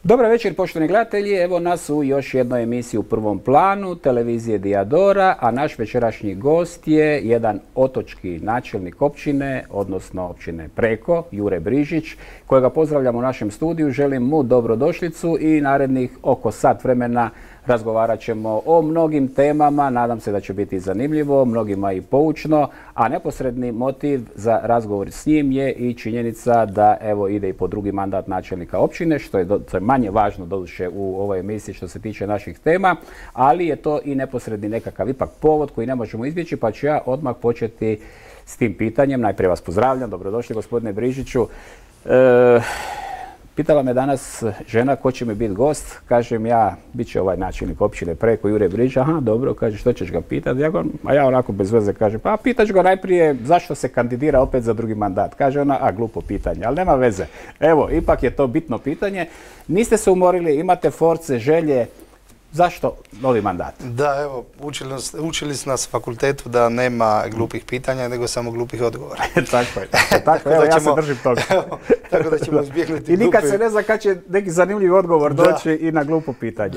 Dobar večer, poštovani gledatelji. Evo nas u još jednoj emisiji u prvom planu televizije Diadora, a naš večerašnji gost je jedan otočki načelnik općine, odnosno općine Preko, Jure Brižić, kojega pozdravljam u našem studiju. Želim mu dobrodošlicu i narednih oko sat vremena razgovarat ćemo o mnogim temama. Nadam se da će biti zanimljivo, mnogima i poučno, a neposredni motiv za razgovor s njim je i činjenica da evo ide i po drugi mandat načelnika općine, što je manje važno doduše u ovoj emisiji što se tiče naših tema, ali je to i neposredni nekakav ipak povod koji ne možemo izbjeći, pa ću ja odmah početi s tim pitanjem. Najprije vas pozdravljam, dobrodošli gospodine Brižiću. Pitala me danas žena ko će mi biti gost, kažem ja, bit će ovaj načelnik općine Preko, Jure Brižić. Aha, dobro, kaže što ćeš ga pitati, a ja onako bez veze kažem, pa pitaš ga najprije zašto se kandidira opet za drugi mandat. Kaže ona, a glupo pitanje, ali nema veze. Evo, ipak je to bitno pitanje. Niste se umorili, imate force, želje. Zašto novi mandat? Da, evo, učili su nas na fakultetu da nema glupih pitanja, nego samo glupih odgovora. Tako je. Tako, evo, ja se držim toga. Tako da ćemo izbjegnuti I nikad se ne zna kad će neki zanimljiv odgovor doći i na glupo pitanje.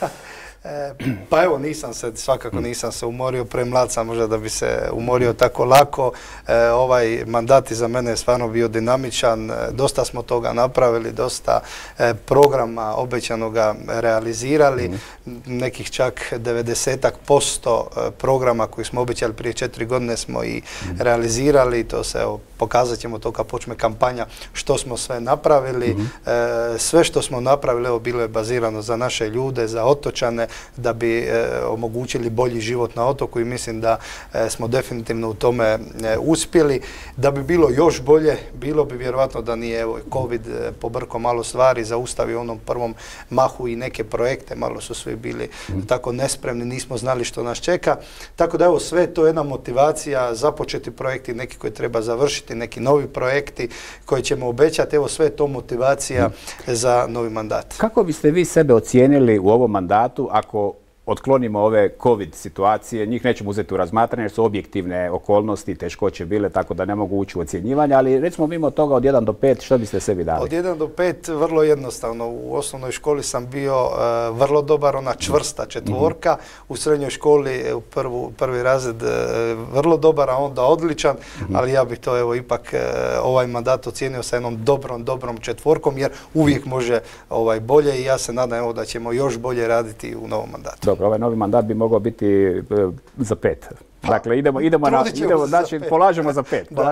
Pa evo, svakako nisam se umorio, premlad sam možda da bi se umorio tako lako. Ovaj mandat za mene je stvarno bio dinamičan, dosta smo toga napravili, dosta programa obećanoga realizirali, nekih čak 90% programa koji smo obećali prije 4 godine smo i realizirali. To se, evo, pokazat ćemo to kad počne kampanja što smo sve napravili. Sve što smo napravili, evo, bilo je bazirano za naše ljude, za otočane, da bi omogućili bolji život na otoku i mislim da smo definitivno u tome uspjeli. Da bi bilo još bolje, bilo bi vjerojatno da nije evo COVID pobrko malo stvari, zaustavio u onom prvom mahu i neke projekte, malo su svi bili tako nespremni, nismo znali što nas čeka. Tako da evo sve to je jedna motivacija, započeti projekti, neki koji treba završiti, neki novi projekti koje ćemo obećati, evo sve je to motivacija za novi mandat. Kako biste vi sebe ocijenili u ovom mandatu ako otklonimo ove COVID situacije, njih nećemo uzeti u razmatranje jer su objektivne okolnosti, teškoće bile, tako da ne mogu ući u ocjenjivanje, ali recimo mimo toga od 1 do 5, što biste sebi dali? Od 1 do 5 vrlo jednostavno. U osnovnoj školi sam bio vrlo dobar, ona čvrsta četvorka, u srednjoj školi prvi razred vrlo dobar, a onda odličan, ali ja bih to evo ipak ovaj mandat ocijenio sa jednom dobrom četvorkom, jer uvijek može bolje i ja se nadam evo da ćemo još bolje raditi u novom mandatu. Dobro, ovaj novi mandat bi mogao biti za 5. Dakle, znači, polažemo za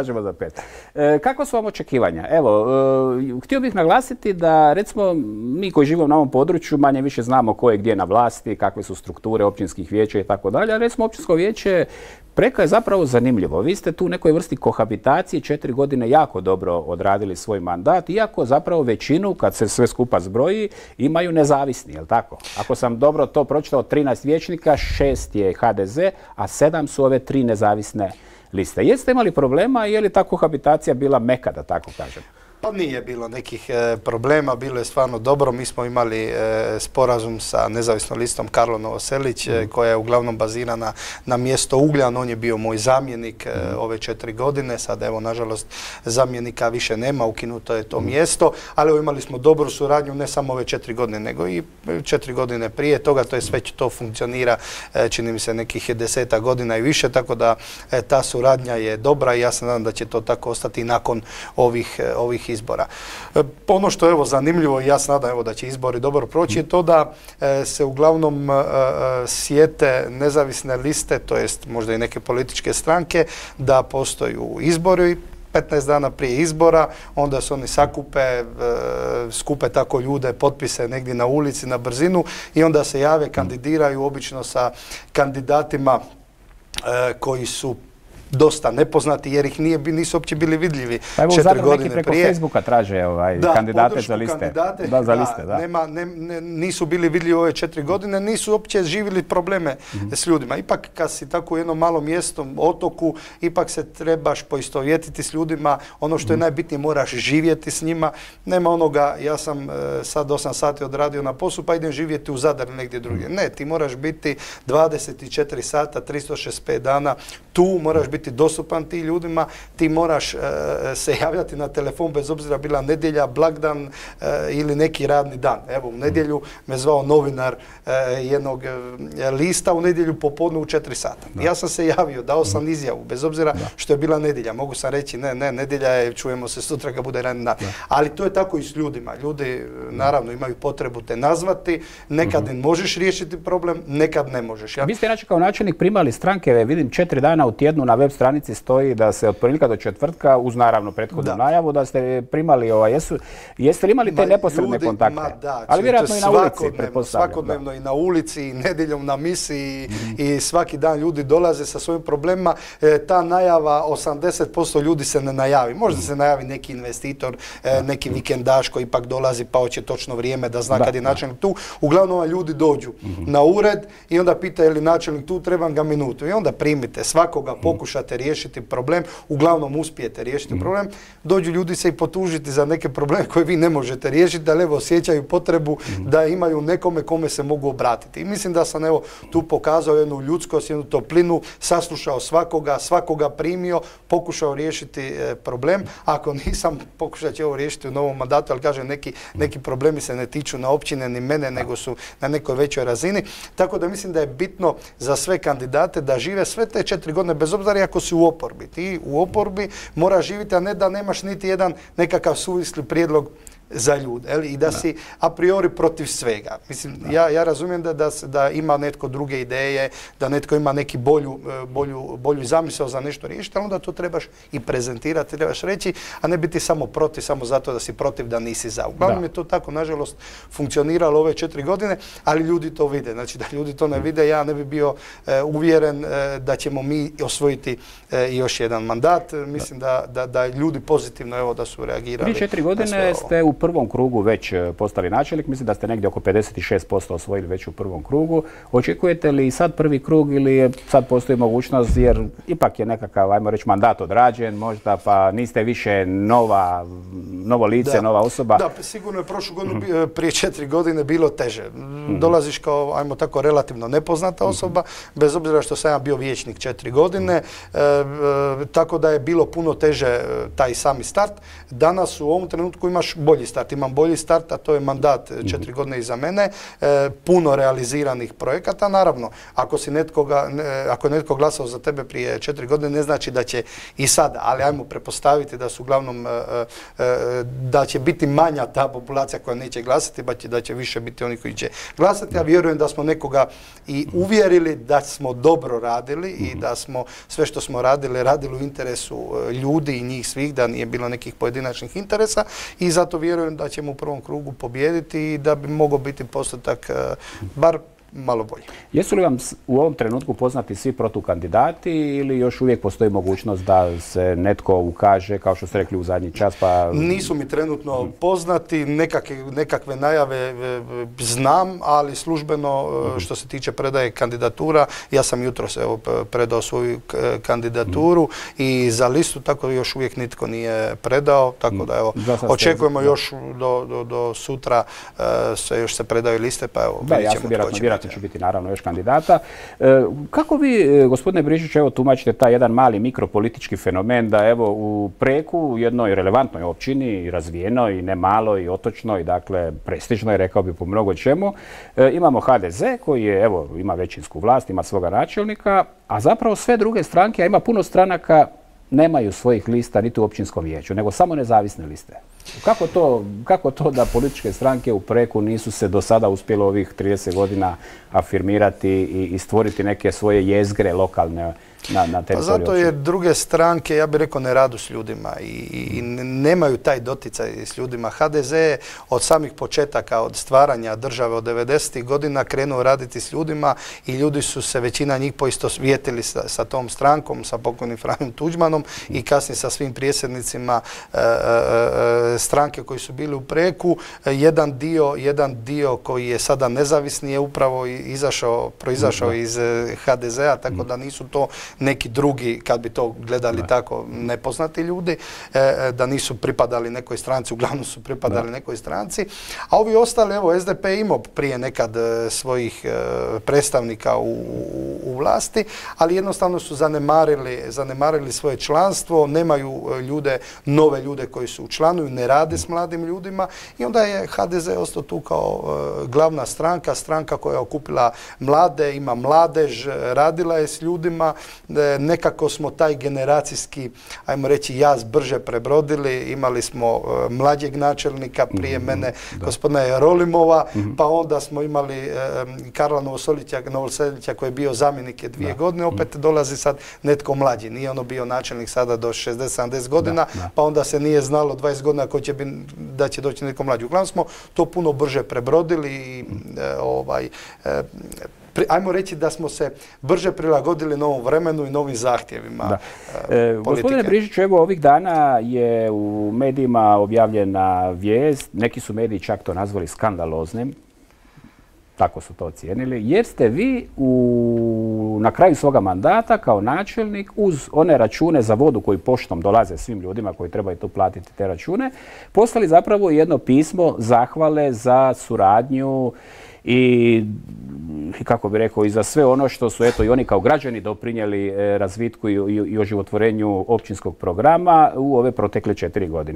5. Kako su vam očekivanja? Evo, htio bih naglasiti da, recimo, mi koji živimo na ovom području manje više znamo ko je gdje na vlasti, kakve su strukture općinskih vijeća i tako dalje, a recimo općinsko vijeće Preko je zapravo zanimljivo. Vi ste tu u nekoj vrsti kohabitacije 4 godine jako dobro odradili svoj mandat, iako zapravo većinu, kad se sve skupa zbroji, imaju nezavisni, jel tako? Ako sam dobro to pročitao, 13 vijećnika, 6 je HDZ, a 7 su ove 3 nezavisne liste. Jeste imali problema, je li ta kohabitacija bila meka, da tako kažem? Pa nije bilo nekih problema, bilo je stvarno dobro. Mi smo imali sporazum sa nezavisnom listom Karlo Novoselić, koja je uglavnom bazirana na mjesto Ugljan. On je bio moj zamjenik ove 4 godine. Sada evo, nažalost, zamjenika više nema, ukinuto je to mjesto. Ali evo, imali smo dobru suradnju ne samo ove 4 godine, nego i 4 godine prije toga. To je sve to funkcionira, čini mi se, nekih 10 godina i više. Tako da ta suradnja je dobra i ja se nadam da će to tako ostati i nakon ovih izbora. Ono što je evo zanimljivo i ja se nadam evo da će izbori dobro proći je to da se uglavnom sjete nezavisne liste, to jest možda i neke političke stranke, da postoju izbori 15 dana prije izbora, onda se oni skupe tako ljude, potpise negdje na ulici, na brzinu i onda se jave, kandidiraju obično sa kandidatima koji su dosta nepoznati jer ih nisu uopće bili vidljivi 4 godine preko prije. Facebooka traže kandidate za liste. Nisu bili vidljivi ove 4 godine, nisu uopće živjeli probleme s ljudima. Ipak kad si tako u jednom malom mjestu, otoku, ipak se trebaš poistovjetiti s ljudima. Ono što je najbitnije, moraš živjeti s njima. Nema onoga, ja sam sad 8 sati odradio na poslu pa idem živjeti u Zadar ili negdje drugdje. Ne, ti moraš biti 24 sata, 365 dana tu, moraš biti biti dostupan tim ljudima, ti moraš se javljati na telefon bez obzira bila nedjelja, blagdan ili neki radni dan. Evo, u nedjelju me zvao novinar jednog lista u nedjelju popodne u 4 sata. Ja sam se javio, dao sam izjavu, bez obzira što je bila nedjelja. Mogu sam reći, ne, nedjelja je, čujemo se sutra kad bude radni dan. Ali to je tako i s ljudima. Ljudi, naravno, imaju potrebu te nazvati. Nekad možeš riješiti problem, nekad ne možeš. Vi ste inače kao načelnik primali stranke, vidim 4 dana u tjednu na web stranici stoji da se od ponedjeljka do četvrtka, uz naravno prethodnu najavu, da ste primali, jeste li imali te neposredne kontakte? Da, ali vjerojatno i na ulici, pretpostavljam. Svakodnevno i na ulici, i nedjeljom na misiji, i svaki dan ljudi dolaze sa svojim problemima. Ta najava, 80% ljudi se ne najavi. Možda se najavi neki investitor, neki vikendaš koji ipak dolazi pa hoće točno vrijeme da zna kad je načelnik tu. Uglavnom ljudi dođu na ured i onda pita je li načelnik tu, trebam ga minutu. I onda primite svakoga, pokušate riješiti problem, uglavnom uspijete riješiti problem. Dođu ljudi se i potužiti za neke probleme koje vi ne možete riješiti, ali evo osjećaju potrebu da imaju nekome kome se mogu obratiti. I mislim da sam evo tu pokazao jednu ljudskost, jednu toplinu, saslušao svakoga primio, pokušao riješiti problem. Ako nisam, pokušat ću ovo riješiti u novom mandatu, ali kažem, neki problemi se ne tiču na općine ni mene, nego su na nekoj većoj razini. Tako da mislim da je bitno za sve kandidate da žive sve te 4 godine, bez obzira ako si u oporbi. Ti u oporbi moraš živjeti, a ne da nemaš niti jedan nekakav suvisli prijedlog za ljude i da si a priori protiv svega. Mislim, ja razumijem da ima netko druge ideje, da netko ima neki bolju zamisao za nešto riješiti, ali onda to trebaš i prezentirati, trebaš reći, a ne biti samo protiv, samo zato da si protiv, da nisi za. Uglavnom je to tako, nažalost, funkcioniralo ove 4 godine, ali ljudi to vide. Znači, da ljudi to ne vide, ja ne bi bio uvjeren da ćemo mi osvojiti još jedan mandat. Mislim da ljudi pozitivno, evo, da su reagirali. Prije 4 godine ste u prvom krugu već postali načelnik, mislim da ste negdje oko 56% osvojili već u prvom krugu. Očekujete li sad prvi krug ili sad postoji mogućnost, jer ipak je nekakav, ajmo reći, mandat odrađen možda, pa niste više novo lice, nova osoba? Da, sigurno je prošlu godinu, prije 4 godine bilo teže. Dolaziš kao, ajmo tako, relativno nepoznata osoba, bez obzira što sam ja bio vijećnik 4 godine, tako da je bilo puno teže taj sami start. Danas u ovom trenutku imaš bolji start. Imam bolji start, a to je mandat 4 godine iza mene, puno realiziranih projekata. Naravno, ako je netko glasao za tebe prije 4 godine, ne znači da će i sada, ali ajmo pretpostaviti da su uglavnom, da će biti manja ta populacija koja neće glasati, da će više biti oni koji će glasati. Ja vjerujem da smo nekoga i uvjerili da smo dobro radili i da smo sve što smo radili u interesu ljudi i njih svih, da nije bilo nekih pojedinačnih interesa, i zato vjerujem da ćemo u prvom krugu pobijediti i da bi mogao biti postotak bar malo bolji. Jesu li vam u ovom trenutku poznati svi protukandidati ili još uvijek postoji mogućnost da se netko ukaže, kao što ste rekli, u zadnji čas? Nisu mi trenutno poznati, nekakve najave znam, ali službeno što se tiče predaje kandidatura, ja sam jutros predao svoju kandidaturu i za listu, tako još uvijek nitko nije predao, tako da evo, očekujemo još do sutra još se predaju liste, pa evo, vidjet ćemo tko će. Će biti naravno još kandidata. Kako vi, gospodine Brišić, evo tumačite taj jedan mali mikropolitički fenomen da evo u Preku, u jednoj relevantnoj općini, razvijenoj, ne maloj, otočnoj, dakle prestižnoj, rekao bi po mnogo čemu, imamo HDZ koji je, evo, ima većinsku vlast, ima svoga načelnika, a zapravo sve druge stranke, a ima puno stranaka, nemaju svojih lista niti u općinskom vijeću, nego samo nezavisne liste. Kako to da političke stranke u Preku nisu se do sada uspjelo ovih 30 godina afirmirati i stvoriti neke svoje jezgre lokalne na teritoriju? Zato je druge stranke, ja bih rekao, ne radu s ljudima i nemaju taj doticaj s ljudima. HDZ je od samih početaka, od stvaranja države od 90. godina krenuo raditi s ljudima i ljudi su se, većina njih, poistovjetili sa tom strankom, sa pokojnim Franjom Tuđmanom i kasnije sa svim prijesednicima stranke koji su bili u Preku. Jedan dio koji je sada nezavisni je upravo proizašao iz HDZ-a, tako da nisu to neki drugi, kad bi to gledali tako, nepoznati ljudi, da nisu pripadali nekoj stranci, uglavnom su pripadali nekoj stranci. A ovi ostali, evo, SDP je imao prije nekad svojih predstavnika u vlasti, ali jednostavno su zanemarili svoje članstvo, nemaju nove ljude koji su učlanuju, ne rade s mladim ljudima i onda je HDZ ostao tu kao glavna stranka koja je okupila mlade, ima mladež, radila je s ljudima, nekako smo taj generacijski, ajmo reći, jaz brže prebrodili, imali smo mlađeg načelnika prije mene, gospodina Jerolimova, pa onda smo imali Karla Novoselića koji je bio zamjenik 2 godine, opet dolazi sad netko mlađi, nije ono bio načelnik sada do 60-70 godina, pa onda se nije znalo 20 godina da će doći netko mlađi. Uglavnom smo to puno brže prebrodili i ajmo reći da smo se brže prilagodili novom vremenu i novim zahtjevima politike. Gospodine Brižiću, evo ovih dana je u medijima objavljena vijest, neki su mediji čak to nazvali skandaloznim, tako su to ocijenili, jer ste vi na kraju svoga mandata kao načelnik uz one račune za vodu koji poštom dolaze svim ljudima koji trebaju tu platiti te račune, poslali zapravo jedno pismo zahvale za suradnju i kako bi rekao i za sve ono što su eto i oni kao građani doprinijeli razvitku i oživotvorenju općinskog programa u ove protekle 4 godine.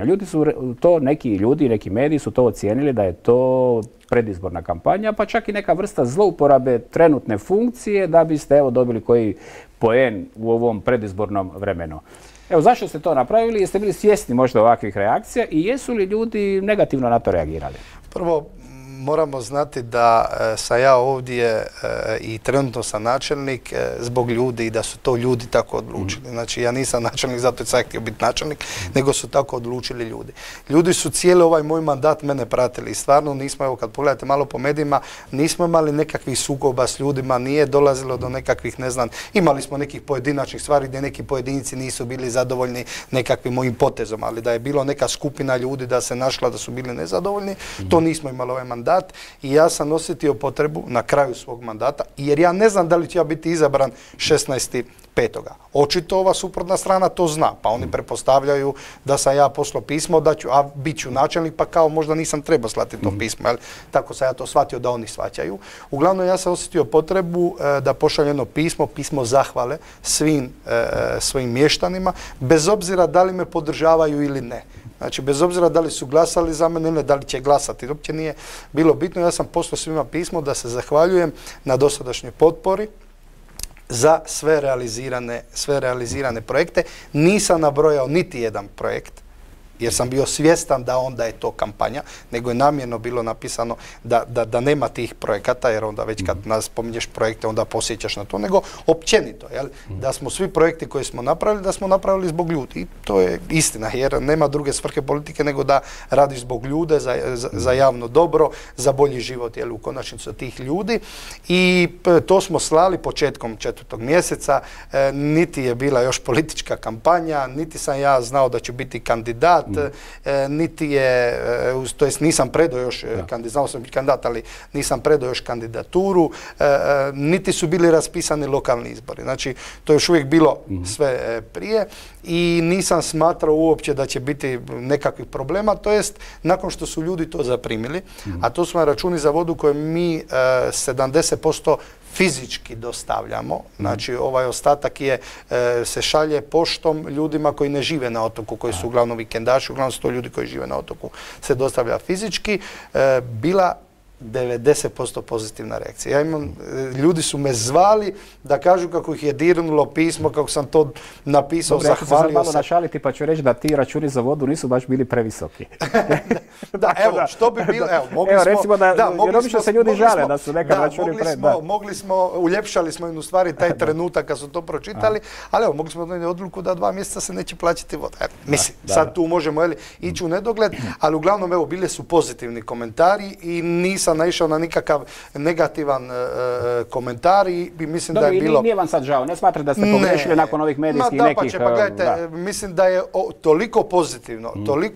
Neki mediji su to ocijenili da je to predizborna kampanja, pa čak i neka vrsta zlouporabe trenutne funkcije da biste evo dobili koji poen u ovom predizbornom vremenu. Evo, zašto ste to napravili? Jeste bili svjesni možda ovakvih reakcija i jesu li ljudi negativno na to reagirali? Prvo, moramo znati da sam ja ovdje i trenutno sam načelnik zbog ljudi i da su to ljudi tako odlučili. Znači, ja nisam načelnik zato jer sam htio biti načelnik, nego su tako odlučili ljudi. Ljudi su cijeli ovaj moj mandat mene pratili i stvarno nismo, evo kad pogledate malo po medijima, nismo imali nekakvih sukoba s ljudima, nije dolazilo do nekakvih, ne znam, imali smo nekih pojedinačnih stvari gdje neki pojedinci nisu bili zadovoljni nekakvim mojim potezom, ali da je bilo neka skupina ljudi da se našla da su bili nezadovoljni, to nismo imali ovaj mandat. I ja sam osjetio potrebu na kraju svog mandata, jer ja ne znam da li će ja biti izabran 16.5. Očito ova suprotna strana to zna, pa oni pretpostavljaju da sam ja poslao pismo, a bit ću načelnik, pa kao možda nisam trebao slati to pismo. Tako sam ja to shvatio da oni shvaćaju. Uglavnom, ja sam osjetio potrebu da pošaljem jedno pismo zahvale svim svojim mještanima, bez obzira da li me podržavaju ili ne. Znači, bez obzira da li su glasali za mene ili da li će glasati. Uopće nije bilo bitno. Ja sam poslao svima pismo da se zahvaljujem na dosadašnjoj potpori za sve realizirane projekte. Nisam nabrojao niti jedan projekt, jer sam bio svjestan da onda je to kampanja, nego je namjerno bilo napisano da nema tih projekata, jer onda već kad nas spominješ projekte, onda posjećaš na to, nego općenito, da smo svi projekti koje smo napravili, da smo napravili zbog ljudi. I to je istina, jer nema druge svrhe politike nego da radiš zbog ljude, za javno dobro, za bolji život, u konačnici tih ljudi. I to smo slali početkom 4. mjeseca, niti je bila još politička kampanja, niti sam ja znao da ću biti kandidat, niti je, to jest nisam predao još, znao sam biti kandidat, ali nisam predao još kandidaturu, niti su bili raspisani lokalni izbori. Znači, to je još uvijek bilo sve prije i nisam smatrao uopće da će biti nekakvih problema, to jest nakon što su ljudi to zaprimili, a to su računi za vodu koje mi 70% fizički dostavljamo, znači ovaj ostatak se šalje poštom ljudima koji ne žive na otoku, koji su uglavnom vikendaši, uglavnom su to ljudi koji žive na otoku, se dostavlja fizički, bila 90% pozitivna reakcija. Ljudi su me zvali da kažu kako ih je dirnulo pismo, kako sam to napisao, zahvalio se. Dobro, ja ću se malo našaliti pa ću reći da ti računi za vodu nisu baš bili previsoki. Da, evo, što bi bilo, evo, mogli smo se ljudi žale da su nekad računi mogli smo, uljepšali smo im u stvari taj trenutak kad su to pročitali, ali evo, mogli smo donijeti odluku da 2 mjeseca se neće plaćati voda. Mislim, sad tu možemo ići u nedogled, ali uglavnom, evo, bile su pozitivni komentari i nisam nisam naišao na nikakav negativan komentar i mislim da je bilo... Nije vam sad žao, ne smatrate da ste pogrešili nakon ovih medijskih nekih... Pa gledajte, mislim da je toliko pozitivno,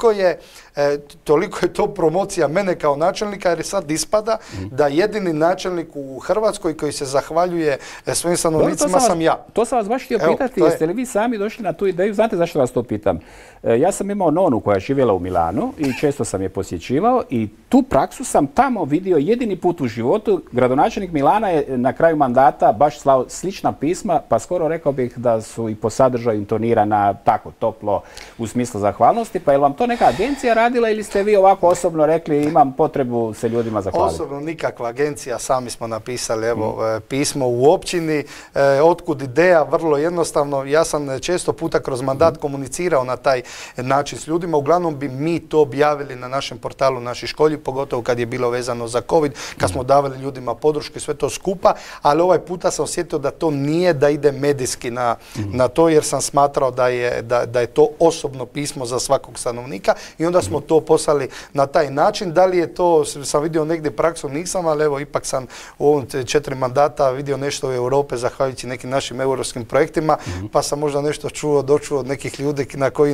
toliko je to promocija mene kao načelnika, jer sad ispada da jedini načelnik u Hrvatskoj koji se zahvaljuje svojim stanovnicima sam ja. To sam vas baš htio pitati, jeste li vi sami došli na tu ideju? Znate zašto vas to pitam? Ja sam imao nonu koja je živjela u Milanu i često sam je posjećivao i tu praksu sam tamo vidio jedini put u životu. Gradonačelnik Milana je na kraju mandata baš slao slična pisma, pa skoro rekao bih da su i po sadržaju intonirana tako toplo u smislu zahvalnosti. Pa je li vam to neka agencija radila ili ste vi ovako osobno rekli imam potrebu se ljudima zahvaliti? Osobno nikakva agencija, sami smo napisali pismo u općini. Otkud ideja? Vrlo jednostavno. Ja sam često puta kroz mandat komunicirao na taj način s ljudima. Uglavnom bi mi to objavili na našem portalu Naši školji, pogotovo kad je bilo vezano za COVID, kad smo davali ljudima podršku i sve to skupa, ali ovaj puta sam osjetio da to nije da ide medijski na to, jer sam smatrao da je to osobno pismo za svakog stanovnika i onda smo to poslali na taj način. Da li je to, sam vidio negdje praksu, nisam, ali evo ipak sam u ovom 4 mandata vidio nešto u Europe zahvaljujući nekim našim europskim projektima, pa sam možda nešto dočuo od nekih ljudi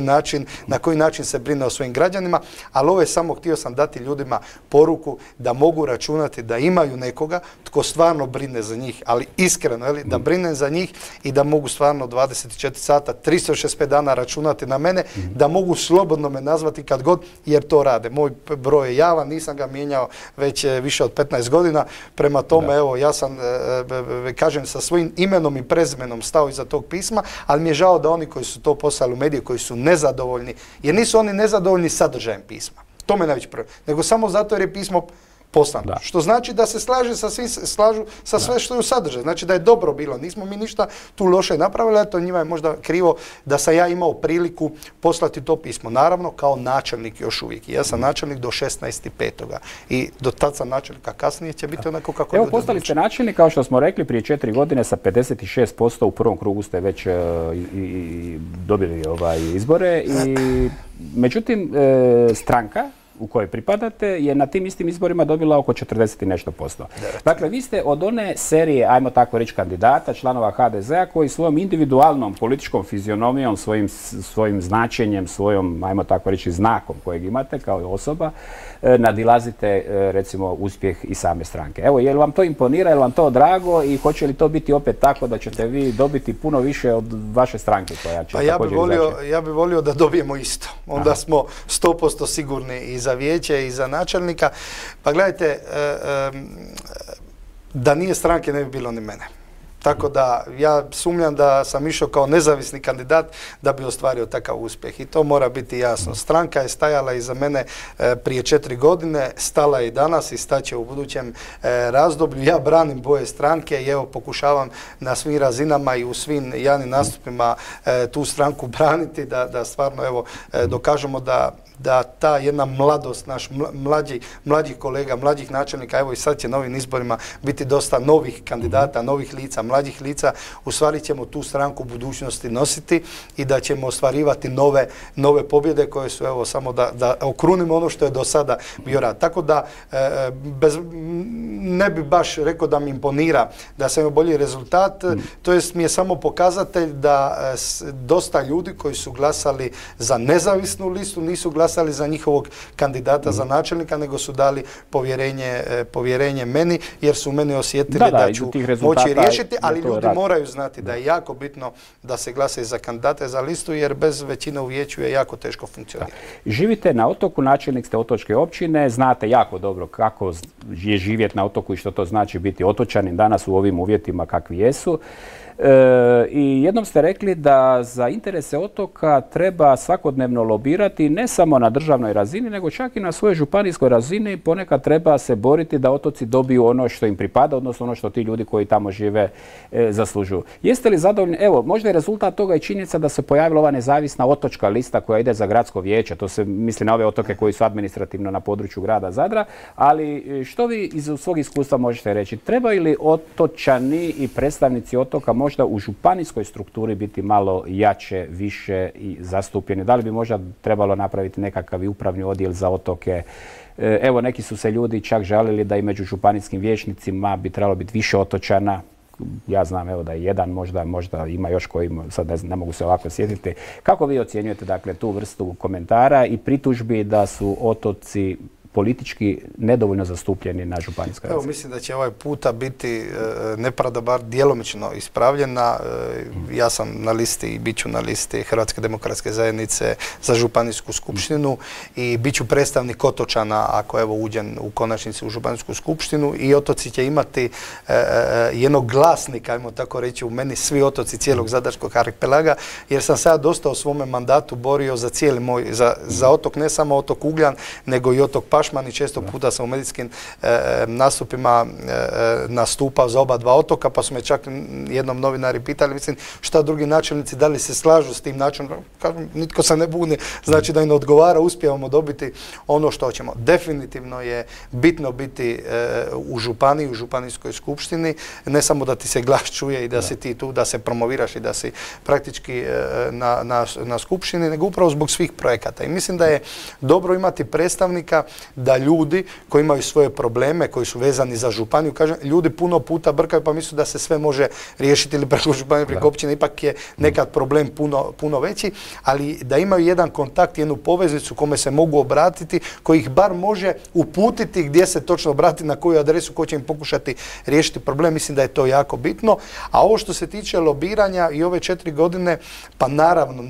na koji način se brine o svojim građanima, ali ovo je samo htio sam dati ljudima poruku da mogu računati da imaju nekoga tko stvarno brine za njih, ali iskreno, da brine za njih i da mogu stvarno 24 sata, 365 dana računati na mene, da mogu slobodno me nazvati kad god, jer to rade. Moj broj je javan, nisam ga mijenjao već više od 15 godina, prema tome, evo, ja sam, kažem, sa svojim imenom i prezimenom stao iza tog pisma, ali mi je žao da oni koji su to poslali u medije, koji su nezadovoljni, jer nisu oni nezadovoljni sadržajem pisma. To me najveći problem. Nego samo zato jer je pismo poslano. Što znači da se slažu sa sve što je u sadržaju. Znači da je dobro bilo. Nismo mi ništa tu loše napravili, to njima je možda krivo da sam ja imao priliku poslati to pismo. Naravno, kao načelnik još uvijek. Ja sam načelnik do 16.5. I do tad sam načelnik, a kasnije će biti onako kako ljudi odluče. Evo, postali ste načelnik, kao što smo rekli, prije 4 godine sa 56%. U prvom krugu ste već dobili izbore. Međutim, stranka u kojoj pripadate je na tim istim izborima dobila oko 40 i nešto %. Dakle, vi ste od one serije, ajmo tako reći, kandidata, članova HDZ-a koji svojom individualnom političkom fizionomijom, svojim značenjem, svojom, ajmo tako reći, znakom kojeg imate kao osoba, nadilazite, recimo, uspjeh i same stranke. Evo, je li vam to imponira, je li vam to drago i hoće li to biti opet tako da ćete vi dobiti puno više od vaše stranke koja će također izaći? Ja bih volio da dobijemo isto. Onda smo 100% sigurni i za vijeće i za načelnika. Pa gledajte, da nije stranke ne bi bilo ni mene. Tako da ja sumnjam da sam išao kao nezavisni kandidat da bi ostvario takav uspjeh i to mora biti jasno. Stranka je stajala iza mene prije 4 godine, stala je i danas i staće u budućem razdoblju. Ja branim boje stranke i evo pokušavam na svim razinama i u svim javnim nastupima tu stranku braniti, da stvarno evo dokažemo da ta jedna mladost, naš mlađih kolega, mlađih načelnika, evo i sad će na ovim izborima biti dosta novih kandidata, novih lica, mlađih lica, u stvari ćemo tu stranku u budućnosti nositi i da ćemo ostvarivati nove pobjede koje su, evo, samo da okrunimo ono što je do sada bio rad. Tako da ne bi baš rekao da mi imponira da sam imao bolji rezultat, to jest mi je samo pokazatelj da dosta ljudi koji su glasali za nezavisnu listu nisu glasali za njihovog kandidata za načelnika, nego su dali povjerenje meni, jer su meni osjetili da ću moći riješiti, ali ljudi moraju znati da je jako bitno da se glasa i za kandidate za listu, jer bez većine u vijeću je jako teško funkcionirati. Živite na otoku, načelnik ste otočke općine, znate jako dobro kako je živjeti na otoku i što to znači biti otočanin danas u ovim uvjetima kakvi jesu. I jednom ste rekli da za interese otoka treba svakodnevno lobirati ne samo na državnoj razini, nego čak i na svojoj županijskoj razini. Ponekad treba se boriti da otoci dobiju ono što im pripada, odnosno ono što ti ljudi koji tamo žive zaslužuju. Jeste li zadovoljni? Evo, možda je rezultat toga i činjenica da se pojavila ova nezavisna otočka lista koja ide za gradsko vijeće. To se misli na ove otoke koji su administrativno na području grada Zadra. Ali što vi iz svog iskustva možete reći? Trebaju li otočani i predstavnici otoka možda u županijskoj strukturi biti malo jače, više i zastupljeni? Da li bi možda trebalo napraviti nekakav upravni odjel za otoke Evo, neki su se ljudi čak žalili da i među županijskim vijećnicima bi trebalo biti više otočana. Ja znam, evo, da je jedan, možda ima još koji, sad ne mogu se ovako sjetiti. Kako vi ocjenjujete, dakle, tu vrstu komentara i pritužbi da su otoci politički nedovoljno zastupljeni na županijskoj razini? Evo, mislim da će ovaj puta biti nepravda bar djelomično ispravljena. Ja sam na listi i bit ću na listi Hrvatske demokratske zajednice za županijsku skupštinu i bit ću predstavnik otočana ako evo uđem u konačnici u županijsku skupštinu i otoci će imati jednog glasnika, ajmo tako reći, u meni svi otoci cijelog Zadarskog arhipelaga, jer sam sad dosta u svome mandatu borio za cijeli moj, za otok, ne samo otok Ugljan, nego i otok Pašman i često puta sam u medijskim nastupima nastupao za oba dva otoka, pa su me čak jednom novinari pitali, mislim, šta drugi načelnici, da li se slažu s tim načinom? Kažem, nitko se ne buni, znači da im odgovara, uspijevamo dobiti ono što hoćemo. Definitivno je bitno biti u županiji, u županijskoj skupštini, ne samo da ti se glas čuje i da si ti tu, da se promoviraš i da si praktički na skupštini, nego upravo zbog svih projekata. I mislim da je dobro imati predstavnika da ljudi koji imaju svoje probleme, koji su vezani za županiju, kažem, ljudi puno puta brkaju pa misle da se sve može riješiti ili preko županije, preko općine, ipak je nekad problem puno veći, ali da imaju jedan kontakt, jednu poveznicu kome se mogu obratiti, koji ih bar može uputiti gdje se točno obratiti, na koju adresu, ko će im pokušati riješiti problem, mislim da je to jako bitno. A ovo što se tiče lobiranja i ove 4 godine, pa naravno,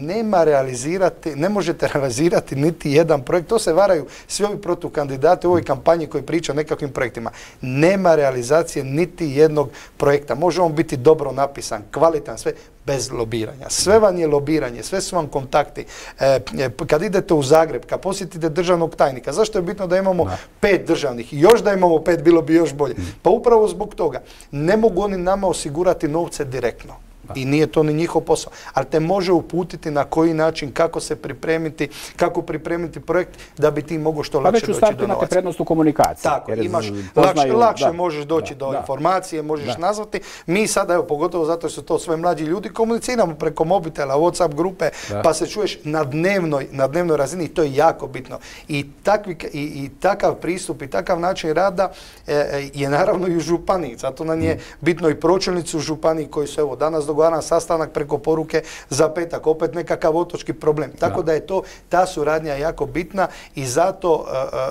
ne možete realizirati niti jedan projekt, to se varaju svi ovi protukandidati u ovoj kampanji koji priča o nekakvim projektima. Nema realizacije niti jednog projekta. Može on biti dobro napisan, kvalitetan, sve bez lobiranja. Sve vam je lobiranje, sve su vam kontakti. Kad idete u Zagreb, kad posjetite državnog tajnika, zašto je bitno da imamo 5 državnih? I još da imamo 5, bilo bi još bolje. Pa upravo zbog toga. Ne mogu oni nama osigurati novce direktno. I nije to ni njihov posao, ali te može uputiti na koji način, kako se pripremiti, kako pripremiti projekt da bi ti mogao što lakše doći do novaca. Pa već u startu imate prednost u komunikaciji. Tako, lakše možeš doći do informacije, možeš nazvati. Mi sada, evo, pogotovo zato što su to sve mlađi ljudi, komuniciramo preko mobitela, WhatsApp grupe, pa se čuješ na dnevnoj razini i to je jako bitno. I takav pristup i takav način rada je naravno i u županiji. Zato nam je bitno i pročelnici u županiji koji su, evo, danas dogovaran sastanak preko poruke za petak, opet nekakav otočki problem. Tako da je ta suradnja jako bitna i zato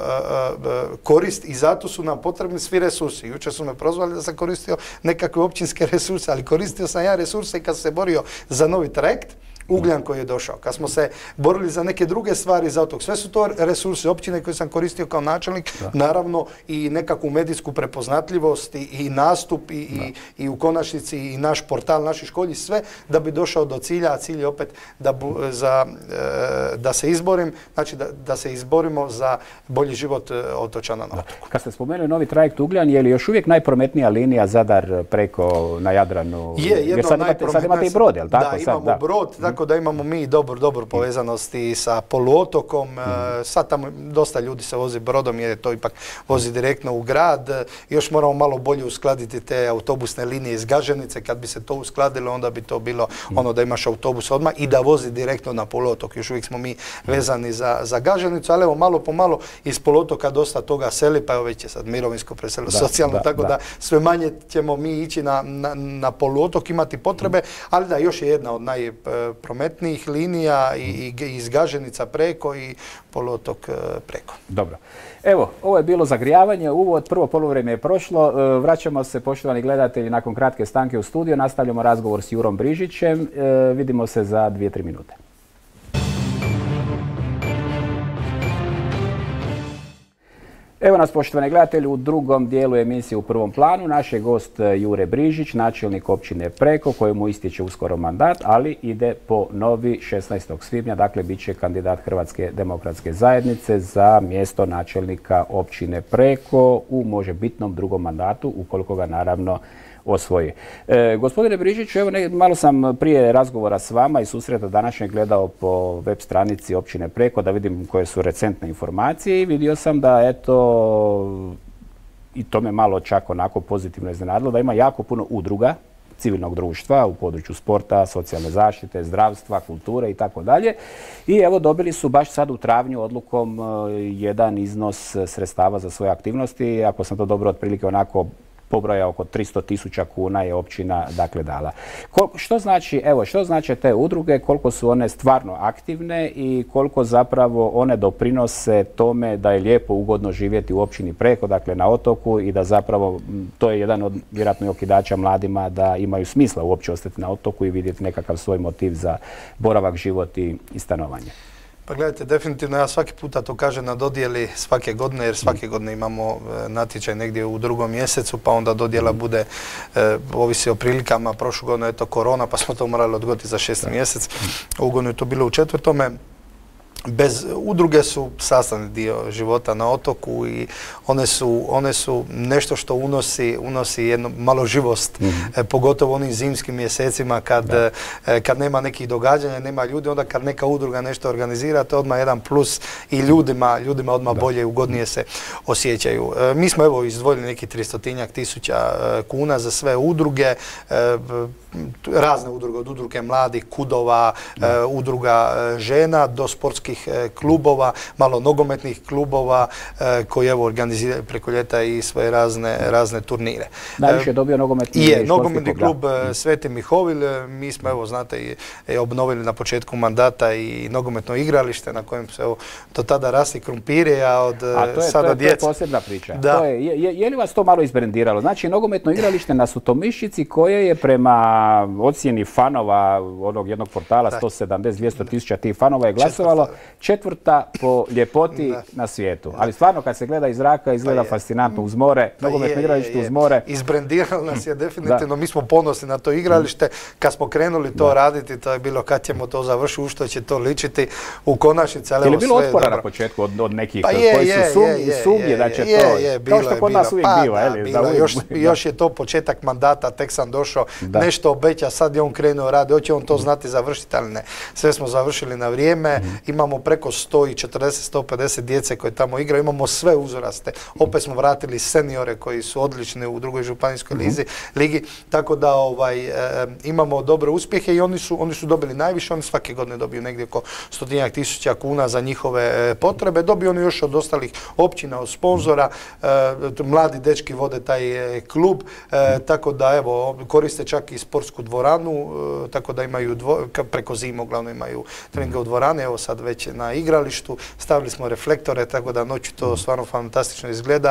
i zato su nam potrebni svi resursi. Jučer su me prozvali da sam koristio nekakve općinske resurse, ali koristio sam ja resurse i kad sam se borio za novi trajekt, Ugljan koji je došao. Kad smo se borili za neke druge stvari za otok, sve su to resursi općine koje sam koristio kao načelnik, naravno i nekakvu medijsku prepoznatljivost i nastup i u konačnici i naš portal, naši školji, sve da bi došao do cilja, a cilj je opet da se izborim, znači da se izborimo za bolji život otočana na otoku. Kad ste spomenuli novi trajekt Ugljan, je li još uvijek najprometnija linija Zadar preko na Jadranu? Je, sad imate i brod, je li tako? Da, imamo brod, tako da imamo mi dobru povezanost i sa poluotokom. Sad tamo dosta ljudi se vozi brodom jer to ipak vozi direktno u grad. Još moramo malo bolje uskladiti te autobusne linije iz Gaženice. Kad bi se to uskladilo, onda bi to bilo ono da imaš autobus odmah i da vozi direktno na poluotok. Još uvijek smo mi vezani za Gaženicu, ali evo malo po malo iz poluotoka dosta toga seli, pa evo već je sad mirovinsko preselilo socijalno, tako da sve manje ćemo mi ići na poluotok, imati potrebe, ali da još je jedna od najprometnijih linija i iz Gaženica preko i poluotok preko. Dobro. Evo, ovo je bilo zagrijavanje, uvod, prvo poluvrijeme je prošlo. Vraćamo se, poštovani gledatelji, nakon kratke stanke u studio. Nastavljamo razgovor s Jurom Brižićem. Vidimo se za 2-3 minute. Evo nas, poštovani gledatelji, u drugom dijelu emisije U prvom planu. Naš je gost Jure Brižić, načelnik općine Preko, kojemu ističe uskoro mandat, ali ide po novi 16. svibnja, dakle bit će kandidat Hrvatske demokratske zajednice za mjesto načelnika općine Preko u možebitnom drugom mandatu, ukoliko ga naravno osvoji. Gospodine Brižiću, evo malo sam prije razgovora s vama i susreta današnjeg gledao po web stranici općine Preko da vidim koje su recentne informacije i vidio sam da eto, i to me malo čak onako pozitivno iznenadilo, da ima jako puno udruga civilnog društva u području sporta, socijalne zaštite, zdravstva, kulture i tako dalje. I evo dobili su baš sad u travnju odlukom jedan iznos sredstava za svoje aktivnosti. Ako sam to dobro otprilike onako pobroja, oko 300.000 kuna je općina dakle dala. Što znači te udruge, koliko su one stvarno aktivne i koliko zapravo one doprinose tome da je lijepo, ugodno živjeti u općini Preko, dakle na otoku, i da zapravo to je jedan od vjerojatno i okidača mladima da imaju smisla uopće ostati na otoku i vidjeti nekakav svoj motiv za boravak, život i stanovanje. Pa gledajte, definitivno ja svaki puta to kažem na dodjeli svake godine, jer svake godine imamo natječaj negdje u 2. mjesecu, pa onda dodjela bude, ovisi o prilikama. Prošlu godinu je to korona, pa smo to morali odgoditi za 6. mjesec. Ovu godinu je to bilo u 4. Udruge su sastavni dio života na otoku i one su nešto što unosi jednu malo živost, pogotovo u onim zimskim mjesecima kad nema nekih događanja, nema ljudi, onda kad neka udruga nešto organizira, to je odmah jedan plus i ljudima odmah bolje i ugodnije se osjećaju. Mi smo evo izdvojili nekih 300.000 kuna za sve udruge, razne udruge, od udruge mladih, KUD-ova, udruga žena do sportskih klubova, malo nogometnih klubova koji evo organiziraju preko ljeta i svoje razne turnire. Najviše je dobio nogometni klub Sveti Mihovil. Mi smo, evo znate, obnovili na početku mandata i nogometno igralište na kojem se do tada rasli krumpiri, a od sada djeca. To je posebna priča. Je li vas to malo izbrendiralo? Znači, nogometno igralište na Sutomišćici koje je prema ocjeni fanova onog jednog portala, 170-200.000 tih fanova je glasovalo, 4. po ljepoti na svijetu. Ali stvarno kad se gleda iz zraka izgleda fascinantno uz more, nogometno igralište uz more. Izbrendiralo nas je definitivno, mi smo ponosni na to igralište. Kad smo krenuli to raditi, to je bilo kad ćemo to završiti, u što će to ličiti u konačnici. Je li bilo otpora na početku od nekih koji su sumnje da će to, kao što kod nas uvijek biva? Još je to početak mandata, tek sam došao, nešto obeća, sad je on krenuo radi, hoće on to znati završiti, ali ne. Sve smo završili na vrijeme, imamo preko 140-150 djece koje tamo igraju, imamo sve uzoraste. Opet smo vratili seniore koji su odlični u 2. županijskoj ligi, tako da imamo dobre uspjehe i oni su dobili najviše, oni svake godine dobiju negdje oko 100.000 kuna za njihove potrebe, dobiju oni još od ostalih općina, od sponzora, mladi dečki vode taj klub, tako da evo, koriste čak i sportsku dvoranu, tako da imaju preko zime uglavnom imaju treninge u dvorani, evo sad već na igralištu, stavili smo reflektore, tako da noću to stvarno fantastično izgleda.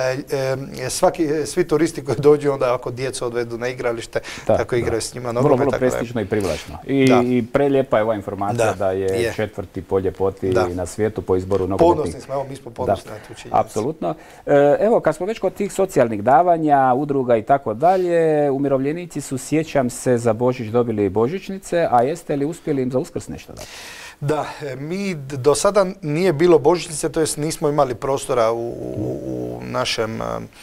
Svi turisti koji dođu onda ako djecu odvedu na igralište, tako igraju s njima nogomet. Vrlo prestižno i privlačno. I prelijepa je ova informacija da je 4. po ljepoti na svijetu po izboru nogometnih. Ponosni smo, evo mi smo ponosni na tu činjenicu. Apsolutno. Evo, kad smo već kod tih socijalnih davanja, udruga i tako dalje, umirovljenici su, sjećam se, za Božić dobili božićnice, a jeste li uspjeli im za Uskrs nešto dati? Da, mi do sada nije bilo božićnice, to jest nismo imali prostora u našem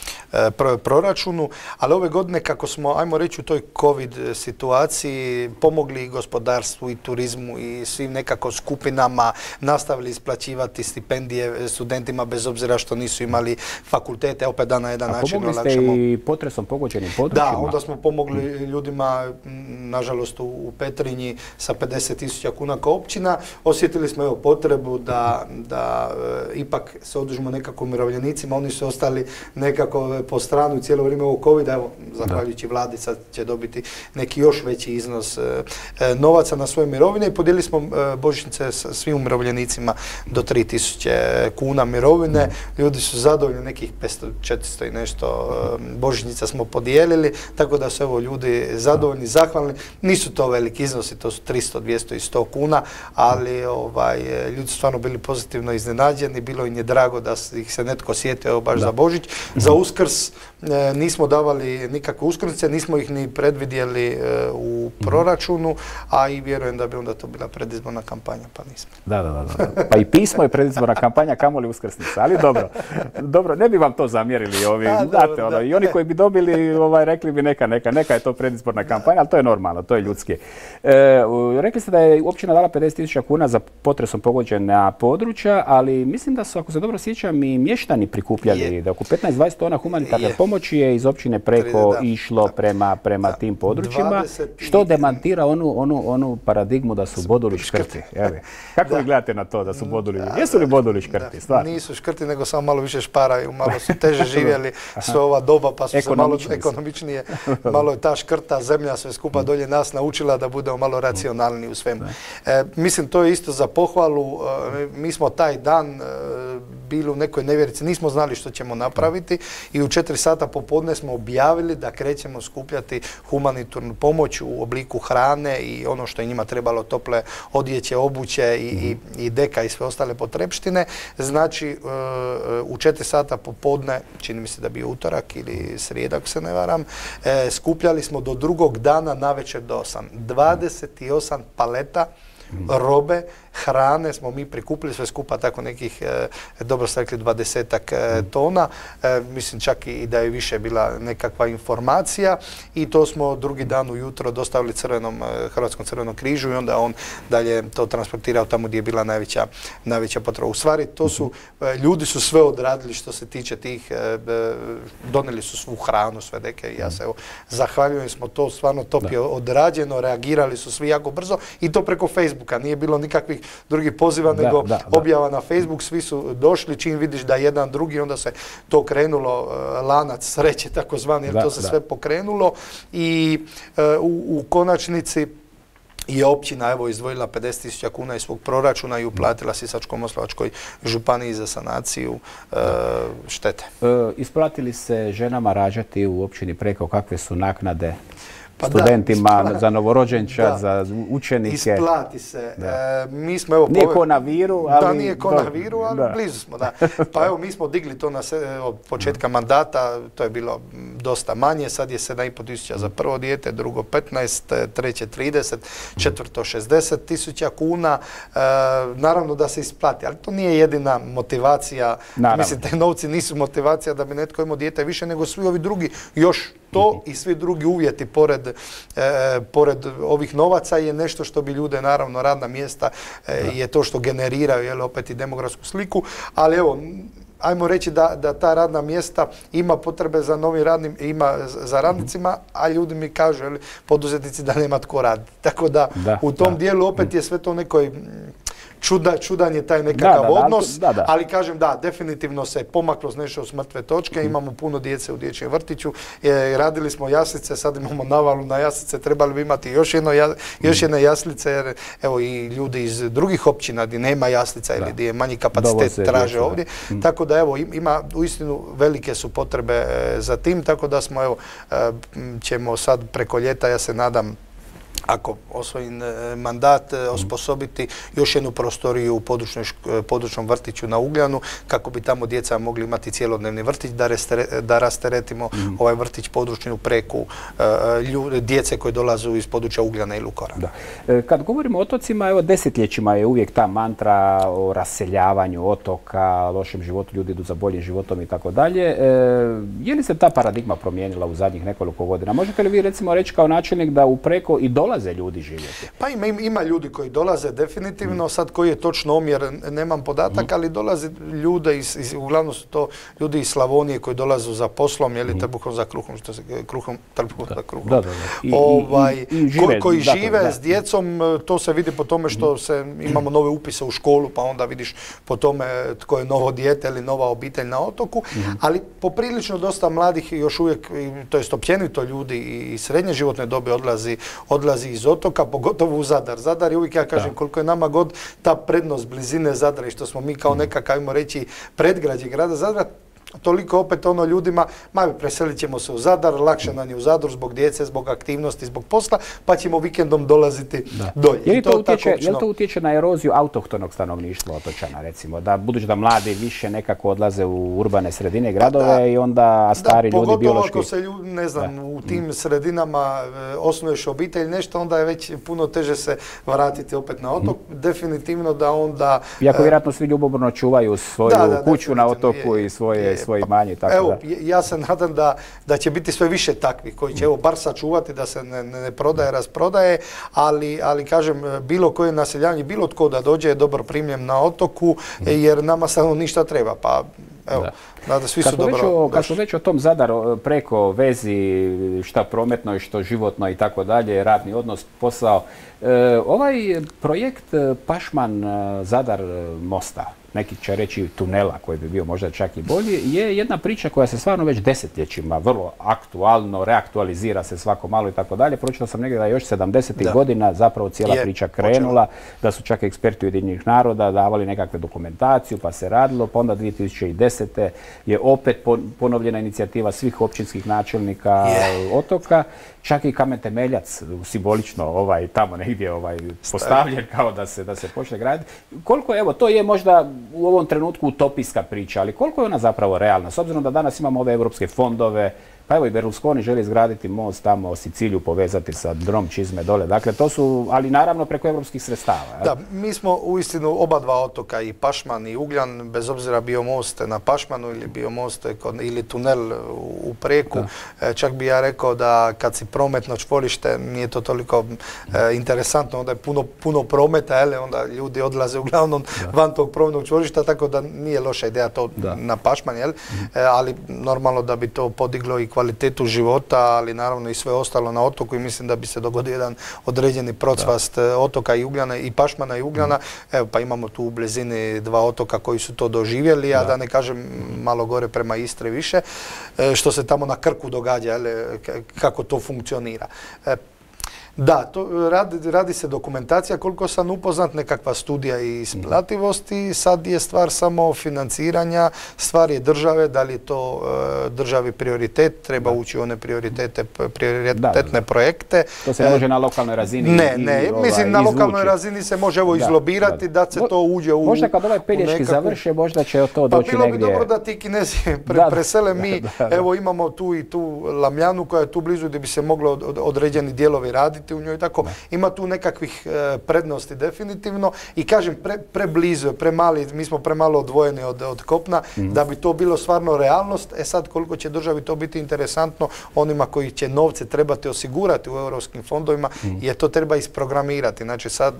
proračunu, ali ove godine kako smo, ajmo reći, u toj COVID situaciji pomogli i gospodarstvu i turizmu i svim nekako skupinama, nastavili isplaćivati stipendije studentima bez obzira što nisu imali fakultete, opet da na jedan način olakšamo. A pomogli ste i potresom pogođenim područjima? Da, onda smo pomogli ljudima, nažalost u Petrinji, sa 50.000 kuna kao općina. Osjetili smo potrebu da ipak se odužimo nekako umirovljenicima, oni su ostali nekako po stranu cijelo vrijeme ovog COVID-a, evo, zahvaljujući vladi sad će dobiti neki još veći iznos novaca na svoje mirovine i podijelili smo božićnice svim umirovljenicima do 3.000 kuna mirovine. Ljudi su zadovoljni, nekih 500-400 i nešto božićnica smo podijelili, tako da su evo ljudi zadovoljni, zahvalni. Nisu to veliki iznosi, to su 300, 200 i 100 kuna, ali ljudi su stvarno bili pozitivno iznenađeni, bilo im je drago da ih se netko sjetio baš za Božić. Za Uskrs nismo davali nikakve uskrsnice, nismo ih ni predvidjeli u proračunu, a i vjerujem da bi onda to bila predizborna kampanja, pa nismo. Da. Pa i pismo je predizborna kampanja, kamoli uskrsnica, ali dobro, ne bi vam to zamjerili ovi, znate, i oni koji bi dobili, rekli bi neka je to predizborna kampanja, ali to je normalno, to je ljudski. Rekli ste da je općina dala 50.000 kuna za potresom pogođena područja, ali mislim da su, ako se dobro sjećam, i mještani prikupljali da oko 15-20 tona humanitarne pomoći. pomoći je iz općine Preko išlo prema tim područjima, što demantira onu paradigmu da su Boduli škrti. Kako vi gledate na to da su Boduli? Jesu li Boduli škrti? Nisu škrti, nego samo malo više šparaju, malo su teže živjeli sve ova doba, pa su se malo ekonomičnije, malo je ta škrta, zemlja sve skupa dolje nas naučila da budemo malo racionalni u svemu. Mislim, to je isto za pohvalu. Mi smo taj dan bili u nekoj nevjerici, nismo znali što ćemo napraviti i u 4 sata popodne smo objavili da krećemo skupljati humanitarnu pomoć u obliku hrane i ono što je njima trebalo, tople odjeće, obuće i deka i sve ostale potrepštine. Znači, u 4 sata popodne, čini mi se da bio utorak ili srijeda, ako se ne varam, skupljali smo do drugog dana navečer do 8. 28 paleta robe, hrane smo mi prikupili sve skupa, tako nekih, dobro ste rekli, 20-ak tona. Mislim čak i da je više bila nekakva informacija i to smo drugi dan ujutro dostavili Hrvatskom crvenom križu i onda on dalje to transportirao tamo gdje je bila najveća potreba. U stvari, ljudi su sve odradili što se tiče tih, donijeli su svu hranu, sve deke i ja se zahvaljujem, smo to stvarno top je odrađeno, reagirali su svi jako brzo i to preko Facebooka, nije bilo nikakvih drugih poziva, nego objava na Facebook, svi su došli, čim vidiš da jedan drugi, onda se to krenulo, lanac sreće takozvani, jer to se sve pokrenulo i u konačnici je općina izdvojila 50.000 kuna iz svog proračuna i uplatila Sisačko-moslavačkoj županiji za sanaciju štete. Isplatili se ženama rađati u općini Preko, kakve su naknade? Studentima, za novorođenčad, za učenike. Isplati se. Mi smo, nije ko na Viru, ali... Da, nije ko na Viru, ali blizu smo, da. Pa evo, mi smo digli to od početka mandata, to je bilo dosta manje, sad je 7.500 za prvo dijete, drugo 15, treće 30, četvrto 60.000 kuna. Naravno da se isplati, ali to nije jedina motivacija. Mislim, te novci nisu motivacija da bi netko imao dijete više, nego svi ovi drugi još to i svi drugi uvjeti pored ovih novaca je nešto što bi ljude, naravno, radna mjesta je to što generiraju, opet i demografsku sliku, ali evo, ajmo reći da ta radna mjesta ima potrebe za novim za radnicima, a ljudi mi kažu, poduzetnici, da nema tko raditi. Tako da u tom dijelu opet je sve to nekoj čudan je taj nekakav odnos, ali kažem definitivno se definitivno nešto s mrtve točke, imamo puno djece u dječjem vrtiću, radili smo jaslice, sad imamo navalu na jaslice, trebali bi imati još jedne jaslice, jer evo i ljudi iz drugih općina gdje nema jaslica ili gdje je manji kapacitet traže ovdje, tako da evo ima uistinu velike su potrebe za tim, tako da smo ćemo sad preko ljeta, ja se nadam, ako osvojim mandat, osposobiti još jednu prostoriju u područnom vrtiću na Ugljanu, kako bi tamo djeca mogli imati cjelodnevni vrtić, da rasteretimo ovaj vrtić područni u Preku djece koje dolaze iz područja Ugljana i Lukora. Kad govorimo o otocima, evo, desetljećima je uvijek ta mantra o raseljavanju otoka, lošem životu, ljudi idu za boljim životom i tako dalje. Je li se ta paradigma promijenila u zadnjih nekoliko godina? Možete li vi recimo reći kao načelnik da u Preko i dolaze ljudi živjeti? Pa ima ljudi koji dolaze definitivno, sad koji je točno omjer, nemam podatak, ali dolaze ljude, uglavnom su to ljudi iz Slavonije koji dolaze za poslom, trbuhom za kruhom, trbuhom za kruhom. Koji žive s djecom, to se vidi po tome što imamo nove upise u školu, pa onda vidiš po tome tko je novo dijete ili nova obitelj na otoku, ali poprilično dosta mladih još uvijek, to jest općenito ljudi i srednje životne dobe odlazi iz otoka, pogotovo u Zadar. Zadar je uvijek, ja kažem, koliko je nama god ta prednost blizine Zadra i što smo mi kao nekakav, ajmo reći, predgrađe grada Zadra, toliko opet ljudima, preselit ćemo se u Zadar, lakše nam je u Zadru zbog djece, zbog aktivnosti, zbog posla, pa ćemo vikendom dolaziti dolje. Je li to utječe na eroziju autohtonog stanovništva otočana, recimo, da budući da mladi više nekako odlaze u urbane sredine, gradove i onda stari ljudi biološki... Pogotovo ako se, ne znam, u tim sredinama osnuješ obitelj nešto, onda je već puno teže se vratiti opet na otok. Definitivno da onda... Iako vjerojatno svi ljubomorno čuvaju svoju kuću na otoku i svoje imanje. Evo, ja se nadam da će biti sve više takvih koji će bar sačuvati da se ne prodaje, rasprodaje, ali kažem, bilo koje naseljanje, bilo tko da dođe je dobro primljen na otoku, jer nama samo ništa treba. Pa Evo, da svi su dobro. Kad smo već o tom Zadar preko vezi, šta prometno i što životno i tako dalje, radni odnos, posao, ovaj projekt Pašman Zadar mosta, neki će reći tunela koji bi bio možda čak i bolji, je jedna priča koja se stvarno već desetljećima vrlo aktualno, reaktualizira se svako malo i tako dalje. Pročitao sam negdje da je još 70. godina zapravo cijela priča krenula, da su čak eksperti Ujedinjenih naroda davali nekakve dokumentaciju, pa se radilo, pa onda 2010. je opet ponovljena inicijativa svih općinskih načelnika otoka, čak i kamen temeljac simbolično tamo negdje postavljen kao da se počne graditi. Koliko, evo, to je možda u ovom trenutku utopijska priča, ali koliko je ona zapravo realna? S obzirom da danas imamo ove europske fondove, pa evo i Berlusconi želi izgraditi most tamo, Siciliju povezati sa drom čizme dole. Dakle, to su, ali naravno preko europskih sredstava. Da, mi smo uistinu oba dva otoka, i Pašman i Ugljan, bez obzira bio most na Pašmanu ili bio most ili tunel u Preku. Čak bi ja rekao da kad si prometno čvorište, nije to toliko interesantno, onda je puno prometa, onda ljudi odlaze uglavnom van tog prometnog čvorišta, tako da nije loša ideja to na Pašman, ali normalno da bi to podiglo i kvalitetu života, ali naravno i sve ostalo na otoku, i mislim da bi se dogodio jedan određeni procvast otoka i Ugljana, i Pašmana i Ugljana. Evo, pa imamo tu u blizini dva otoka koji su to doživjeli, a da ne kažem malo gore prema Istri više, što se tamo na Krku događa, kako to funkcionira. Da, radi se dokumentacija, koliko sam upoznat, nekakva studija i isplativosti, sad je stvar samo financiranja, stvar je države, da li je to državi prioritet, treba ući u one prioritetne projekte. To se ne može na lokalnoj razini Ne, mislim na lokalnoj razini se može izlobirati da se to uđe u... Možda kad ovaj Pelješki završe, možda će to doći negdje... Pa bilo bi dobro da ti Kinezi presele, mi evo imamo tu i tu Lamljanu koja je tu blizu gdje bi se moglo određeni dijelovi raditi u njoj, tako ima tu nekakvih prednosti definitivno, i kažem preblizu, premali, mi smo premalo odvojeni od kopna da bi to bilo stvarno realnost. Sad koliko će državi to biti interesantno, onima koji će novce trebati osigurati u europskim fondovima, jer to treba isprogramirati. Znači sad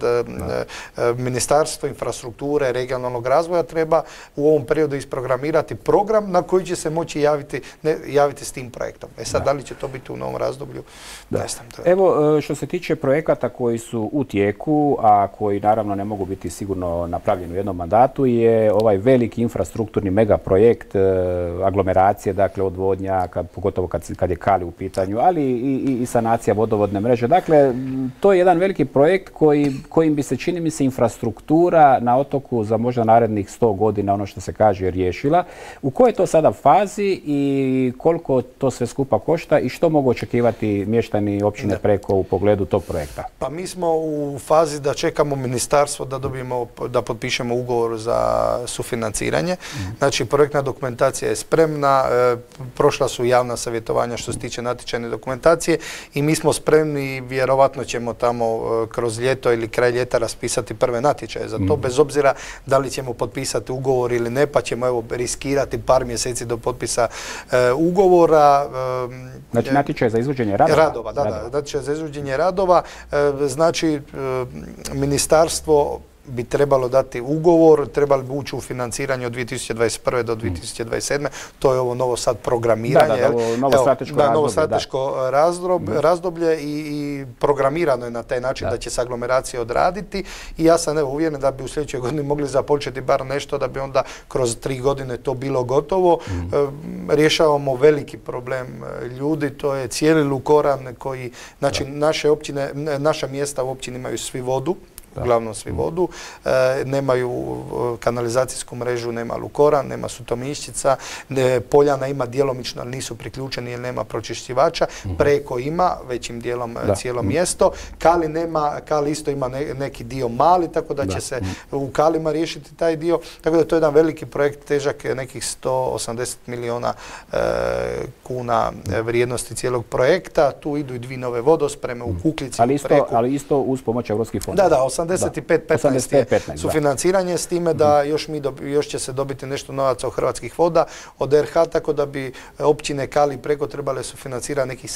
Ministarstvo infrastrukture, regionalnog razvoja treba u ovom periodu isprogramirati program na koji će se moći javiti s tim projektom. Sad da li će to biti u novom razdoblju, ne znam. Evo, što se tiče projekata koji su u tijeku, a koji naravno ne mogu biti sigurno napravljeni u jednom mandatu, je ovaj veliki infrastrukturni megaprojekt aglomeracije, dakle odvodnja, pogotovo kad je Kali u pitanju, ali i sanacija vodovodne mreže. Dakle, to je jedan veliki projekt kojim bi se, čini mi se, infrastruktura na otoku za možda narednih 100 godina, ono što se kaže, riješila. U kojoj je to sada fazi i koliko to sve skupa košta i što mogu očekivati mještani općine Preko u pogledu tog projekta? Pa mi smo u fazi da čekamo ministarstvo da potpišemo ugovor za sufinanciranje. Znači, projektna dokumentacija je spremna, prošla su javna savjetovanja što se tiče natječajne dokumentacije i mi smo spremni i vjerovatno ćemo tamo kroz ljeto ili kraj ljeta raspisati prve natječaje za to, bez obzira da li ćemo potpisati ugovor ili ne, pa ćemo riskirati par mjeseci do potpisa ugovora. Znači, natječaj za izvođenje radova? Da, natječaj za izvođenje radova. Znači, ministarstvo bi trebalo dati ugovor, trebali bi ući u financiranje od 2021. do 2027. To je ovo novo sad programiranje. Novo strateško razdoblje i programirano je na taj način da će se aglomeracija odraditi i ja sam uvjeren da bi u sljedećoj godini mogli započeti bar nešto da bi onda kroz 3 godine to bilo gotovo. Rješavamo veliki problem ljudi, to je cijeli Lukoran koji, znači naša mjesta u općini imaju svi vodu, uglavnom svi vodu, nemaju kanalizacijsku mrežu, nema Lukoran, nema Sutomišćica, Poljana ima djelomično, ali nisu priključeni jer nema pročišćivača, Preko ima većim dijelom cijelo mjesto, Kali nema, Kali isto ima neki dio mali, tako da će se u Kalima riješiti taj dio, tako da to je jedan veliki projekt, težak nekih 180 milijuna kuna vrijednosti cijelog projekta, tu idu i 2 nove vodospreme u Kukljici, ali isto uz pomoć europskih fondova. Da, 85-15 je sufinanciranje, s time da još će se dobiti nešto novaca od Hrvatskih voda, od RH, tako da bi općine Kali i Preko trebale sufinancirati nekih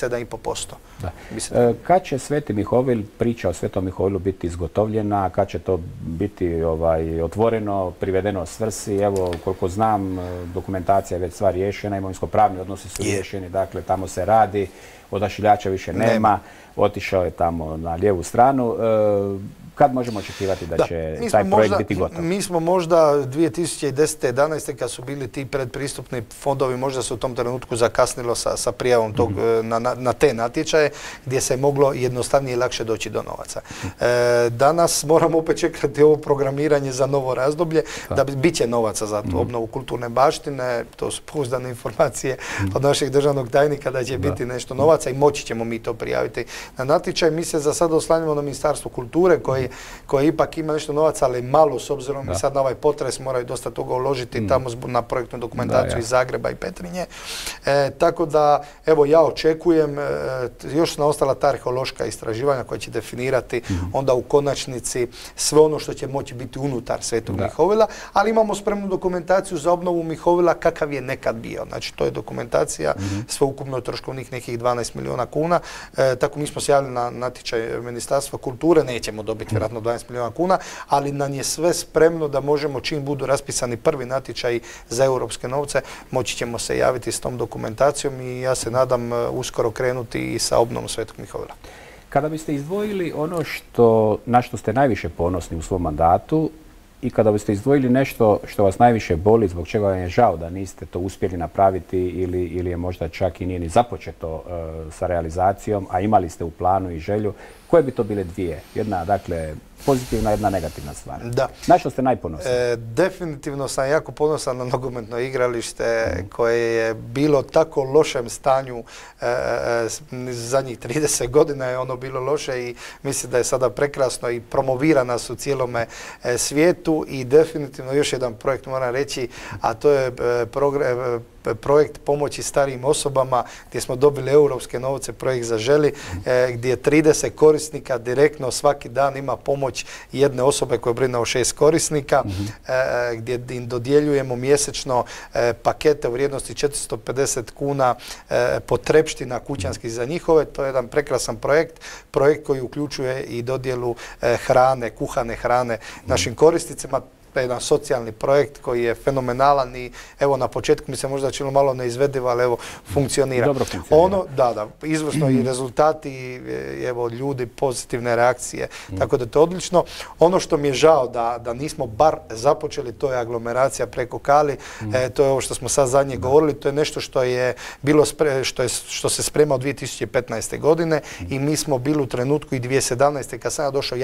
7,5%. Kad će Sveti Mihovil, priča o Svetom Mihovilu biti izgotovljena, kad će to biti otvoreno, privedeno svrsi? Evo, koliko znam, dokumentacija je već sva riješena, imovinsko-pravni odnosi su riješeni, dakle tamo se radi, odašiljača više nema, otišao je tamo na lijevu stranu. Kad možemo očekivati da će taj projekt biti gotov? Mi smo možda 2010-2011. kad su bili ti predpristupni fondovi, možda se u tom trenutku zakasnilo sa prijavom tog, na te natječaje, gdje se moglo jednostavnije i lakše doći do novaca. Danas moramo opet čekati ovo programiranje za novo razdoblje, da bit će novaca za obnovu kulturne baštine, to su pouzdane informacije od našeg državnog tajnika da će biti nešto novaca i moći ćemo mi to prijaviti na natječaj. Mi se za sada oslanjamo na Ministarstvo kulture koje ipak ima nešto novaca, ali malo, s obzirom i sad na ovaj potres moraju dosta toga uložiti tamo na projektnu dokumentaciju iz Zagreba i Petrinje. Tako da, evo, ja očekujem, još su ostala ta arheološka istraživanja koja će definirati onda u konačnici sve ono što će moći biti unutar Svetog Mihovila, ali imamo spremnu dokumentaciju za obnovu Mihovila kakav je nekad bio. Znači, to je dokumentacija sveukupno troškovnih nekih 12 milijuna kuna. Tako mi smo se javili na natječaj Ministarstva kulture, nećemo dobiti vjerojatno 12 milijuna kuna, ali nam je sve spremno da možemo, čim budu raspisani prvi natječaji za europske novce, moći ćemo se javiti s tom dokumentacijom i ja se nadam uskoro krenuti i sa obnovom Svetog Mihovila. Kada biste izdvojili ono na što ste najviše ponosni u svom mandatu i kada biste izdvojili nešto što vas najviše boli, zbog čega vam je žao da niste to uspjeli napraviti ili je možda čak i nije ni započeto sa realizacijom, a imali ste u planu i želju, koje bi to bile dvije? Jedna, dakle, pozitivna, jedna negativna stvar. Na što ste najponosni? Definitivno sam jako ponosan na nogometno igralište koje je bilo tako lošem stanju zadnjih 30 godina je ono bilo loše i mislim da je sada prekrasno i promovira nas u cijelome svijetu i definitivno još jedan projekt moram reći, a to je projekt pomoći starijim osobama gdje smo dobili europske novce, projekt Zaželi, gdje 30 korisnika direktno svaki dan ima pomoć jedne osobe koja brine o 6 korisnika, gdje im dodjeljujemo mjesečno pakete u vrijednosti 450 kuna potrepština kućanskih za njihove. To je jedan prekrasan projekt koji uključuje i dodjelu hrane, kuhane hrane našim korisnicima. Jedan socijalni projekt koji je fenomenalan i evo na početku mi se možda činilo malo neizvedivo, ali evo funkcionira. Dobro funkcionira. Izvrsno i rezultati, evo ljudi, pozitivne reakcije, tako da to je odlično. Ono što mi je žao da nismo bar započeli, to je aglomeracija preko Kali, to je ovo što smo sad zadnje govorili, to je nešto što je bilo, što se sprema od 2015. godine i mi smo bili u trenutku i 2017. kad sam ja došao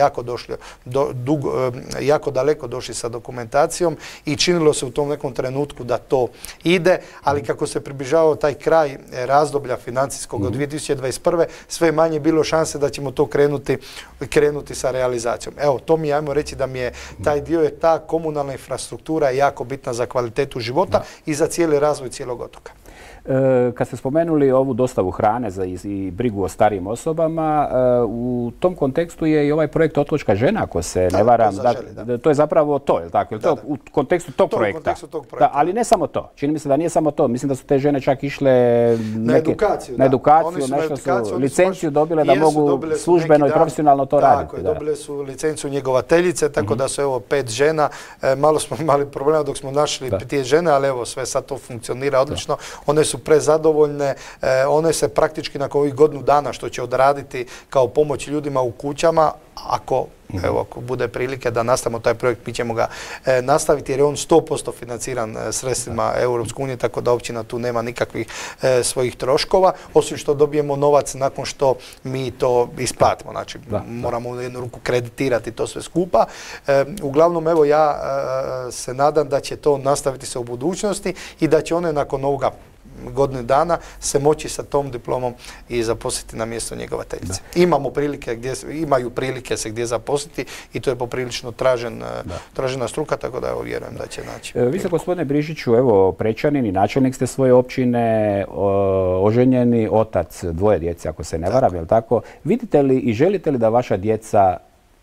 jako daleko došli sa dokumentacijom i činilo se u tom nekom trenutku da to ide, ali kako se približavao taj kraj razdoblja financijskog od 2021. sve manje bilo šanse da ćemo to krenuti sa realizacijom. Evo, to mi je, ajmo reći da mi je taj dio, je ta komunalna infrastruktura jako bitna za kvalitetu života i za cijeli razvoj cijelog otoka. Kad ste spomenuli ovu dostavu hrane i brigu o starijim osobama, u tom kontekstu je i ovaj projekt Otočka žena, ako se ne varam. To je zapravo to, je li tako? U kontekstu tog projekta. Ali ne samo to. Čini mi se da nije samo to. Mislim da su te žene čak išle na edukaciju, nešto su licenciju dobile da mogu službeno i profesionalno to raditi. Tako, dobile su licencu njegovateljice, tako da su evo 5 žena. Malo smo imali problema dok smo našli te žene, ali evo sve sad to funkcionira odlično. One su prezadovoljne, one se praktički nakon ovih godinu dana što će odraditi kao pomoć ljudima u kućama, ako bude prilike da nastavimo taj projekt, mi ćemo ga nastaviti jer je on 100% financiran sredstvima Europske unije, tako da općina tu nema nikakvih svojih troškova, osim što dobijemo novac nakon što mi to isplatimo. Znači, moramo u jednu ruku kreditirati to sve skupa. Uglavnom, evo, ja se nadam da će to nastaviti se u budućnosti i da će one nakon ovoga godine dana se moći sa tom diplomom i zaposliti na mjesto njegovateljice. Imaju prilike se gdje zaposliti i to je poprilično tražena struka, tako da vjerujem da će naći. Vi ste, gospodine Brižiću, evo, Prečanin i načelnik ste svoje općine, oženjeni, otac 2 djece, ako se ne varam, je li tako? Vidite li i želite li da vaša djeca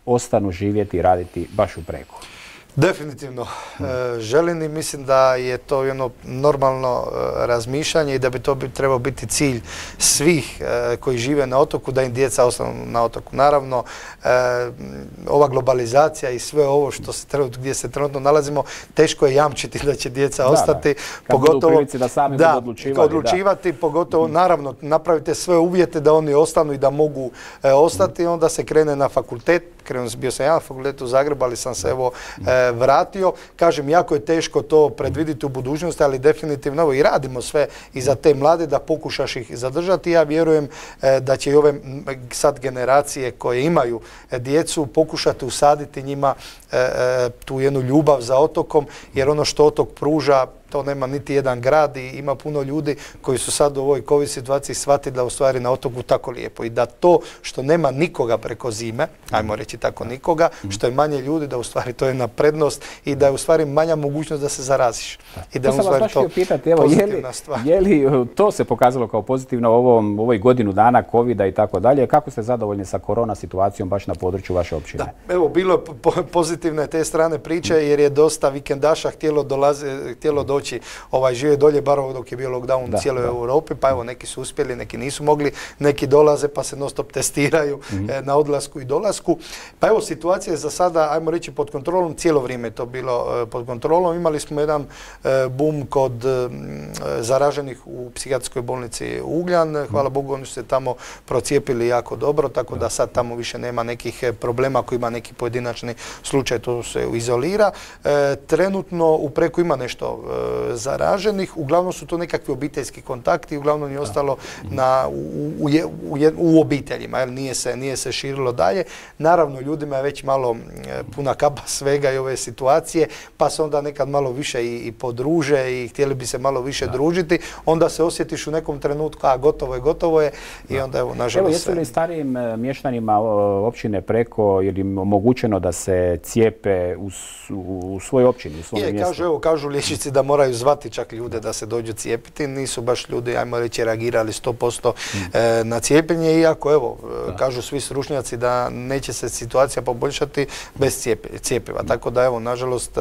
ostanu živjeti i raditi baš u Preku? Definitivno želim i mislim da je to jedno normalno razmišljanje i da bi to trebao biti cilj svih koji žive na otoku, da im djeca ostanu na otoku. Naravno, ova globalizacija i sve ovo gdje se trenutno nalazimo, teško je jamčiti da će djeca ostati. Kad budu u prilici da sami budu odlučivati. Pogotovo, naravno, napravite sve uvjete da oni ostanu i da mogu ostati, onda se krene na fakultet. Bio sam ja na fakultetu u Zagrebu, ali sam se evo vratio. Kažem, jako je teško to predvidjeti u budućnosti, ali definitivno i radimo sve i za te mlade da pokušaš ih zadržati. Ja vjerujem da će i ove sad generacije koje imaju djecu pokušati usaditi njima tu jednu ljubav za otokom, jer ono što otok pruža, to nema niti jedan grad i ima puno ljudi koji su sad u ovoj COVID situaciji shvatili da u stvari na otoku tako lijepo i da to što nema nikoga preko zime, ajmo reći tako nikoga, što je manje ljudi, da u stvari to je jedna prednost i da je u stvari manja mogućnost da se zaraziš. I da to sam vas baš htio pitati, evo, je li to se pokazalo kao pozitivno u ovoj godinu dana COVID-a i tako dalje? Kako ste zadovoljni sa korona situacijom baš na području vaše općine? Da, evo, bilo je pozitivne te strane priče jer je dosta vikendaša htjelo doći žive dolje, bar dok je bio lockdown u cijeloj Europi, pa evo neki su uspjeli, neki nisu mogli, neki dolaze pa se non stop testiraju na odlasku i dolasku. Pa evo, situacija je za sada, ajmo reći, pod kontrolom, cijelo vrijeme je to bilo pod kontrolom. Imali smo jedan boom kod zaraženih u psihijatrijskoj bolnici Ugljan. Hvala Bogu, oni su se tamo procijepili jako dobro, tako da sad tamo više nema nekih problema. Ako ima neki pojedinačni slučaj, to se izolira. Trenutno u Preku ima nešto zaraženih, uglavnom su to nekakvi obiteljski kontakti, uglavnom je ostalo u obiteljima, jer nije se širilo dalje. Naravno, ljudima je već malo puna kapa svega i ove situacije, pa se onda nekad malo više i podruže i htjeli bi se malo više družiti, onda se osjetiš u nekom trenutku, a gotovo je i onda evo, nažalost... Evo, jesu li starijim mještanima općine Preko, je li im omogućeno da se cijepe u svojoj općini, u svom mjestu? Kažu liječnici da moraju zvati čak ljude da se dođu cijepiti, nisu baš ljudi, ajmo reći, reagirali 100% na cijepljenje, iako evo, kažu svi stručnjaci da neće se situacija poboljšati bez cijepiva. Tako da evo, nažalost,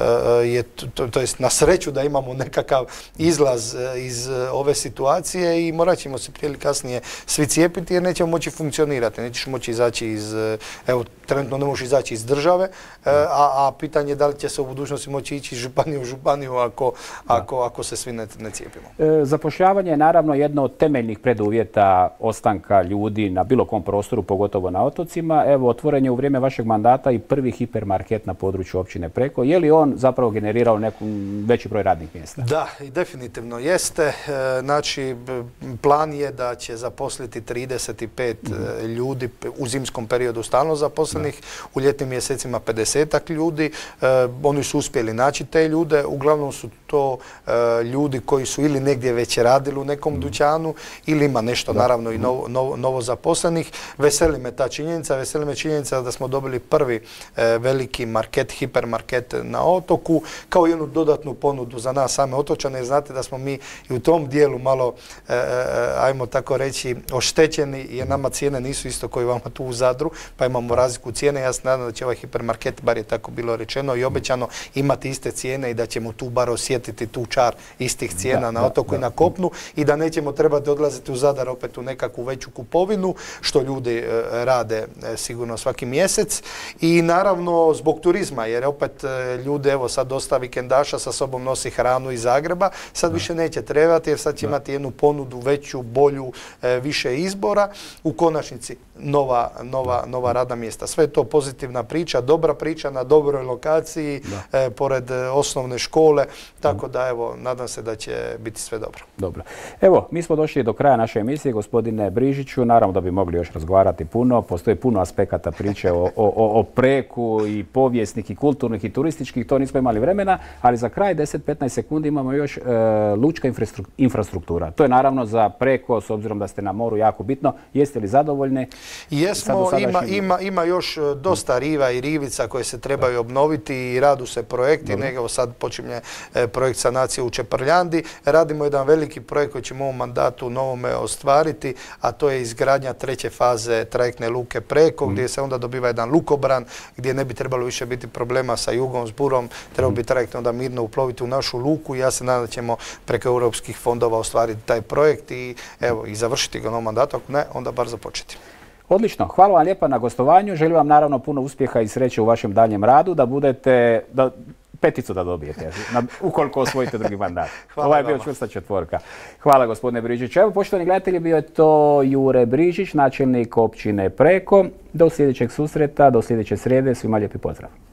to jest na sreću da imamo nekakav izlaz iz ove situacije i morat ćemo se prije ili kasnije svi cijepiti jer nećemo moći funkcionirati, nećeš moći izaći iz, evo, trenutno ne možeš izaći iz države, a pitanje je da li će se u budućnosti moći ići iz županije u županiju ako se svi ne cijepimo. Zapošljavanje je naravno jedno od temeljnih preduvjeta ostanka ljudi na bilo kom prostoru, pogotovo na otocima. Evo, otvoren je u vrijeme vašeg mandata i prvi hipermarket na području općine Preko. Je li on zapravo generirao veći broj radnih mjesta? Da, i definitivno jeste. Znači, plan je da će zaposliti 35 ljudi u zimskom periodu stalno zaposlenih, u ljetnim mjesecima 50-ak ljudi. Oni su uspjeli naći te ljude. Uglavnom su to ljudi koji su ili negdje već radili u nekom dućanu ili ima nešto naravno i novo zaposlenih. Veseli me ta činjenica, veseli me činjenica da smo dobili prvi veliki market, hipermarket na otoku, kao jednu dodatnu ponudu za nas same otočane. Znate da smo mi i u tom dijelu malo, ajmo tako reći, oštećeni jer nama cijene nisu isto koji vama tu u Zadru, pa imamo razliku cijene. Ja se nadam da će ovaj hipermarket, bar je tako bilo rečeno i obećano, imati iste cijene i da ćemo tu bar osjetiti tu čar istih cijena na otoku i na kopnu i da nećemo trebati odlaziti u Zadar opet u nekakvu veću kupovinu, što ljudi rade sigurno svaki mjesec. I naravno zbog turizma, jer opet ljudi, evo sad dosta vikendaša sa sobom nosi hranu iz Zagreba, sad više neće trebati jer sad će imati jednu ponudu veću, bolju, više izbora. U konačnici nova radna mjesta. Sve je to pozitivna priča, dobra priča na dobroj lokaciji, pored osnovne škole, tako da evo, nadam se da će biti sve dobro. Dobro. Evo, mi smo došli do kraja naše emisije, gospodine Brižiću, naravno da bi mogli još razgovarati puno, postoji puno aspekata priče o Preku i povijesnih i kulturnih i turističkih, to nismo imali vremena, ali za kraj 10-15 sekundi imamo još lučka infrastruktura. To je naravno za Preko, s obzirom da ste na moru, jako bitno. Jeste li zadovoljni? Jesmo, ima još dosta riva i rivica koje se trebaju obnoviti i radu se projekti. Evo sad počinje projekt sanacije u Čeprljandi. Radimo jedan veliki projekt koji ćemo u ovom mandatu novome ostvariti, a to je izgradnja 3. faze trajektne luke Preko, gdje se onda dobiva jedan lukobran, gdje ne bi trebalo više biti problema sa jugom, s burom, trebalo bi trajektno onda mirno uploviti u našu luku i ja se nadam da ćemo preko europskih fondova ostvariti taj projekt i evo i završiti ga u novom mandatu, ako ne, onda bar započeti. Odlično, hvala vam lijepa na gostovanju, želim vam naravno puno uspjeha i sreće u vašem daljem radu, da budete, peticu da dobijete, ukoliko osvojite drugi mandat. Ovo je bio čvrsta četvorka. Hvala gospodine Brižić. Evo, poštovani gledatelji, bio je to Jure Brižić, načelnik općine Preko. Do sljedećeg susreta, do sljedeće srijede, svima lijepi pozdrav.